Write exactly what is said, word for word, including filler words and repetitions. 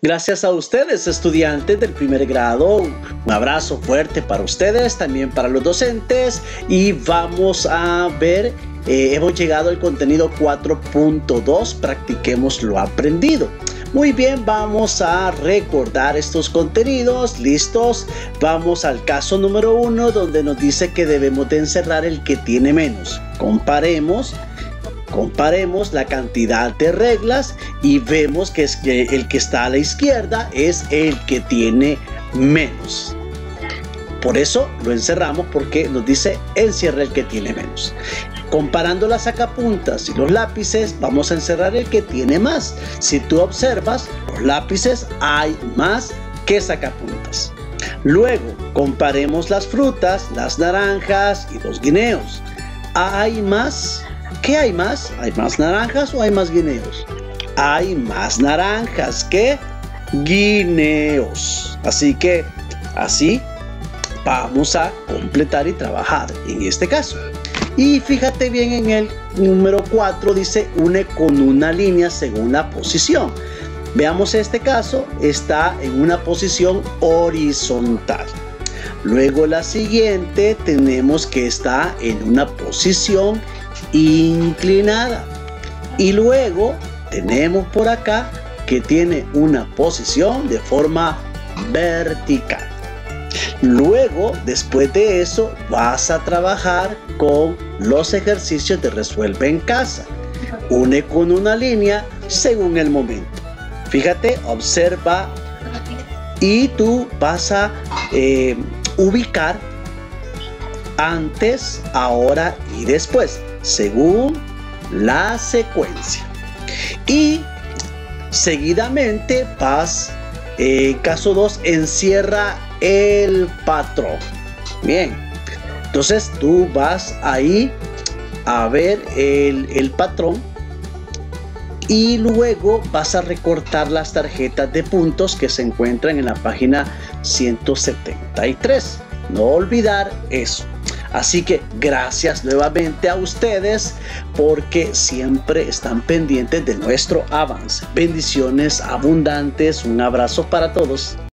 Gracias a ustedes, estudiantes del primer grado. Un abrazo fuerte para ustedes, también para los docentes. Y vamos a ver, eh, hemos llegado al contenido cuatro punto dos. Practiquemos lo aprendido. Muy bien, vamos a recordar estos contenidos. ¿Listos? Vamos al caso número uno, donde nos dice que debemos de encerrar el que tiene menos. Comparemos. Comparemos la cantidad de reglas y vemos que, es que el que está a la izquierda es el que tiene menos. Por eso lo encerramos, porque nos dice encierra el que tiene menos. Comparando las sacapuntas y los lápices, vamos a encerrar el que tiene más. Si tú observas, los lápices hay más que sacapuntas. Luego, comparemos las frutas, las naranjas y los guineos. ¿Hay más? ¿Qué hay más? ¿Hay más naranjas o hay más guineos? Hay más naranjas que guineos. Así que, así vamos a completar y trabajar en este caso. Y fíjate bien, en el número cuatro dice une con una línea según la posición. Veamos este caso, está en una posición horizontal. Luego la siguiente tenemos que está en una posición inclinada. Y luego tenemos por acá que tiene una posición de forma vertical. Luego, después de eso, vas a trabajar con los ejercicios de resuelve en casa. Une con una línea según el momento. Fíjate, observa y tú vas a eh, ubicar antes, ahora y después, según la secuencia. Y seguidamente vas, eh, caso dos, encierra el patrón. Bien, entonces tú vas ahí a ver el, el patrón y luego vas a recortar las tarjetas de puntos que se encuentran en la página ciento setenta y tres. No olvidar eso. Así que gracias nuevamente a ustedes porque siempre están pendientes de nuestro avance. Bendiciones abundantes. Un abrazo para todos.